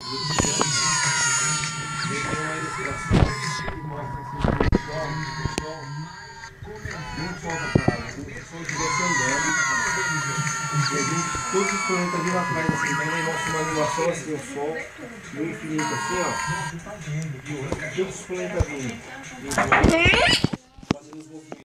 Tem uma ilustração que mostra assim, o sol, muito sol pra caralho, como se o sol estivesse andando. E a gente, todos os planetas vindo atrás assim, então ele mostra uma animação assim, o sol no infinito assim, ó. Todos os planetas vindo, fazendo os movimentos.